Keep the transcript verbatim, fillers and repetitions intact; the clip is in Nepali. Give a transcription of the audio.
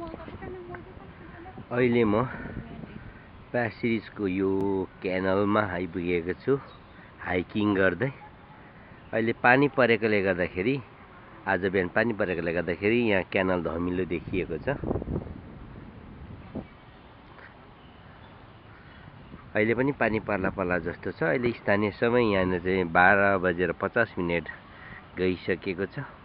अहिले म प्यासिरिजको यो क्यानलमा आइपुगेको छु हाइकिङ गर्दै। अहिले पानी परेकोले गर्दाखेरि आज बिहान पानी परेकोले गर्दाखेरि यहाँ क्यानल धमिलो देखिएको छ। अहिले पनि पानी पर्ला पर्ला जस्तो छ। अहिले स्थानीय समय यहाँ चाहिँ बाह्र बजेर पचास मिनट गइसकेको छ।